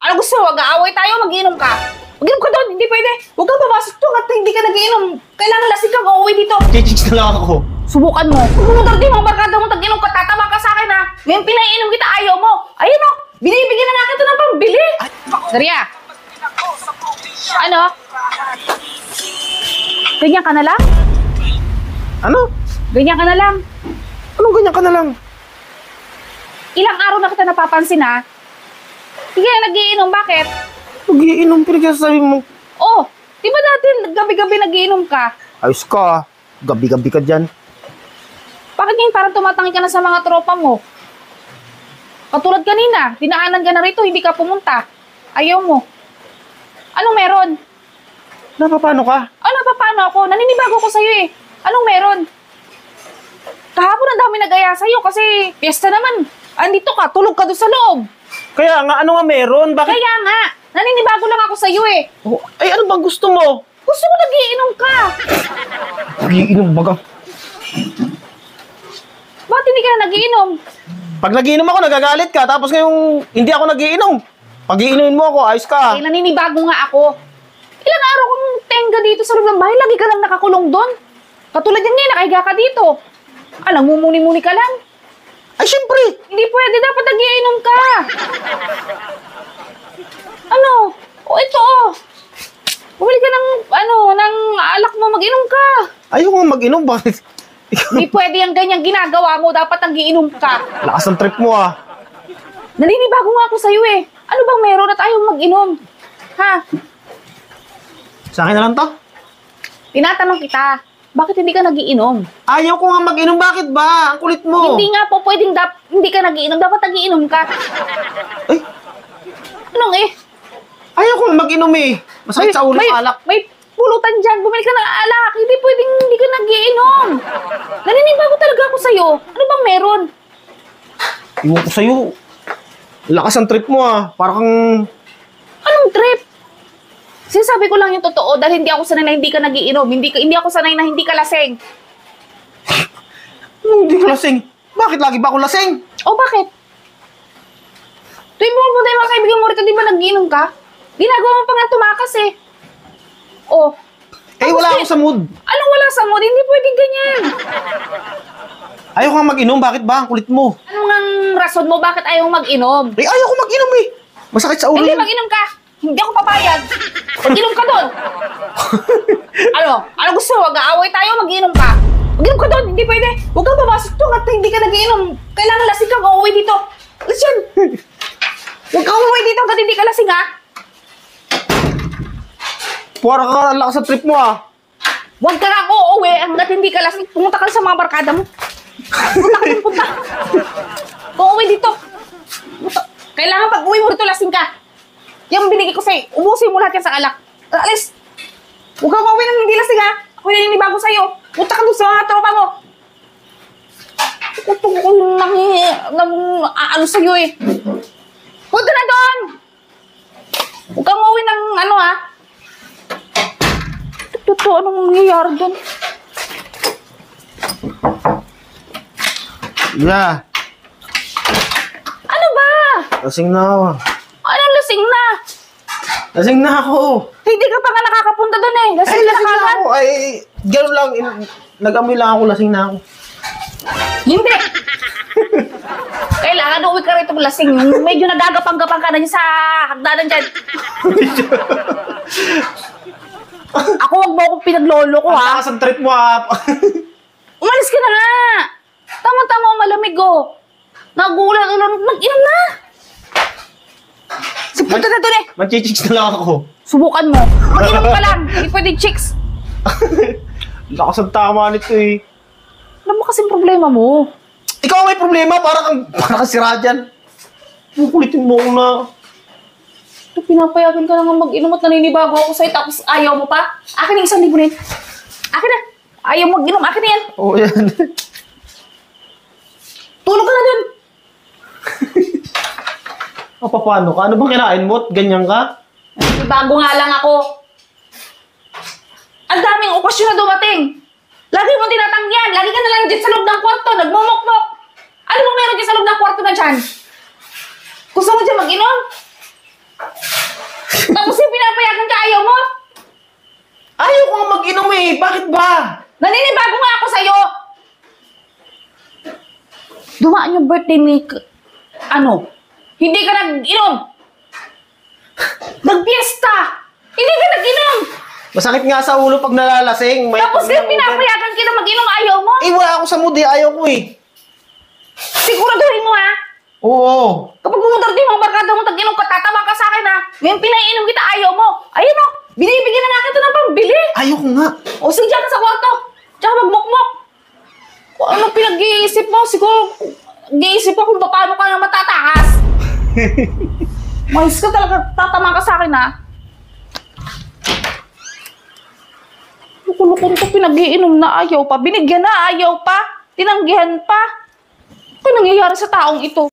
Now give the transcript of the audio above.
Ano gusto mo? Mag-aaway tayo, mag-iinom ka? Mag-inom ka doon, hindi pwede. Huwag kang papasok doon at hindi ka nag-iinom. Kailangan lasing kang uuwi dito. Chichicks na lang ako. Subukan mo. Kung pumunta din mga barkada mo, tag-inom ka, tatama ka sa akin ha. Ngayon pinaiinom kita, ayaw mo. Ayun o, binibigyan na nga kita ng pambili. Daria. Ano? Ganyan ka na lang? Ano? Ganyan ka na lang. Anong ganyan ka na lang? Ilang araw na kita napapansin ha. Hindi ka nagiinom, bakit? Nagiinom, pinagsasabi mo. Oh, di ba dati gabi-gabi nagiinom ka? Ayos ka. Gabi-gabi ka dyan. Bakit ngayon parang tumatangi ka na sa mga tropa mo? Katulad kanina, dinaanan ka na rito, hindi ka pumunta. Ayaw mo. Anong meron? Paano ka? Ano pa paano ako? Naninibago ko sa'yo eh. Anong meron? Kahapon ang dami nag-aya sa'yo kasi piyesta naman. Andito ka, tulog ka doon sa loob. Kaya nga, ano nga meron? Bakit? Kaya nga, naninibago lang ako sa'yo eh. Oh, ay, ano bang gusto mo? Gusto mo nagiinom ka. Nagiinom baga. Bakit hindi ka na nagiinom? Pag nagiinom ako, nagagalit ka. Tapos ngayong hindi ako nagiinom. Pag iinumin mo ako, ayos ka. Eh, naninibago nga ako. Ilang araw kong tenga dito sa loob ng bahay, lagi ka lang nakakulong doon. Katulad yan ngayon, nakahiga ka dito. Alam, mumuni-muni ka lang. Ay, syempre. Hindi pwede, dapat nagiinom ka. Ano? O ito oh. Bumili ka ng, ng alak mo, mag-inom ka. Ayaw nga mag-inom, bakit? Hindi pwede yung ganyang ginagawa mo, dapat nagiinom ka. Lakas ng trip mo ah. Naninibago nga ako sa'yo eh. Ano bang meron at ayaw mag-inom? Ha? Sa akin na lang to. Tinatanong kita, bakit hindi ka nagiinom? Ayaw ko nga mag-inom, bakit ba? Ang kulit mo. Hindi nga po pwedeng hindi ka nagiinom, dapat nagiinom ka. Ay, Anong eh? ayaw ko nga mag-inom eh. Masakit sa ulo yung alak. May pulutan dyan, bumili ka ng alak. Hindi pwedeng hindi ka nagiinom. Naninibago talaga ako sa'yo. Ano bang meron? Iwan ko sa'yo. Lakas ang trip mo ah. Parang kang... Anong trip? Sinasabi ko lang yung totoo dahil hindi ako sanay na hindi ka nagiinom. Hindi ako sanay na hindi ka laseng. Hindi ko lasing. Bakit lagi ba ako lasing? O bakit? Tuwing pumunta yung mga kaibigan mo rito, di ba nagiinom ka? Ginagawa mo pa nga tumakas eh. O. Eh, wala ako sa mood. Anong wala sa mood? Hindi pwedeng ganyan. Ayaw ko nga mag-inom. Bakit ba? Ang kulit mo. Ano ngang rason mo bakit ayaw mag-inom? Eh, ayaw ko mag-inom eh. Masakit sa ulo. Hindi, yun. mag-inom ka. Hindi ako papayag. Mag-inom ka doon. Ano gusto mo? Mag-aaway tayo, mag-inom ka. Mag-inom ka doon, hindi pwede. Huwag kang papasok doon at hindi ka nag-iinom. Kailangan lasing kang uuwi dito. Listen. Huwag kang uuwi dito hanggat hindi ka lasing, ha? Parang ka ang lakas sa trip mo ah. Huwag ka nga uuwi hanggat hindi ka lasing. Pumunta ka sa mga barkada mo. Punta. Uuwi dito. Kailangan pag uwi mo dito, lasing ka. Yung binigay ko sa'yo, ubusin mo lahat yan sa alak. Alis! Huwag kang uuwi nang hindi lasing, ha? Ako na yung bago sa'yo. Punta ka doon sa mga tropa mo. Ito ko ano sa'yo eh. Punta na doon! Huwag kang uuwi ng ha? Totoo, anong nangyayari doon? Yeah. Ano ba? Lasing na ako. Anong lasing na? Lasing na ako. Hindi ka pa nga nakakapunta doon eh. Lasing Ay, ka lasing na na kagad. ako. Ay, gano'n lang. Nag-amoy lang ako. Lasing na ako. Hindi. Kailangan uwi ka rito lasing. Medyo nagagapang-gapang ka na dyan sa hagdanan dyan. Ako, wag mo akong pinaglolo ko, Ang ha? lakas ang trip mo ah. Umalis ka na nga. Tama-tama, malamig, oh. Nagulan-ulan. Mag-inom na. Punta na doon eh. Manchichicks na lang ako. Subukan mo. Mag-inom ka lang. Hindi pwedeng chicks. Lakas ang tama nito eh. Alam mo kasing problema mo. Ikaw ang may problema. Parang kang sira dyan. Pukulitin mo ako na. Ito, pinapayagan ka na nga mag-inom at naninibago ako sa'yo tapos ayaw mo pa? Akin yung 1,000 na yun. Akin na. Ayaw mag-inom. Akin na yan. Oo, yan. Tulog ka na dun. O, paano ka? Ano bang kinain mo? Ganyan ka? Bago nga lang ako. Ang daming okasyon na dumating. Lagi mo tinatanggihan. Lagi ka na lang dyan sa loob ng kwarto. Nagmumukmok. Ano bang meron dyan sa loob ng kwarto na dyan? Gusto mo dyan mag-inom? Tapos yung pinapayagan ka, ayaw mo? Ayaw ko nga mag-inom eh. Bakit ba? Naninibago nga ako sa'yo! Dumaan yung birthday ni... Hindi ka nag-inom! Nagpiesta! Hindi ka nag-inom! Masakit nga sa ulo pag nalalasing. Tapos yung pinapayagan kita mag-inom, ayaw mo? Eh, wala ako sa mood eh. Ayaw ko eh. Siguraduhin mo ha? Oo. Kapag pumunta rin yung mga barkada mo, tag-inom ka, tatawa ka sa akin ha? Ngayon pinainom kita, ayaw mo. Ayun o, binibigyan na nga kita ng pambili. Ayaw ko nga. O sige, dyan ka sa kwarto. Tsaka magmukmok. Kung anong pinag-iisip mo, siguro, nag-iisip ko kung paano ka na matatakas. Mahis ka talaga, tatama ka sa akin ha? Lukulukon ko, pinag-iinom na ayaw pa. Binigyan na ayaw pa. Tinanggihan pa. Ano nangyayari sa taong ito?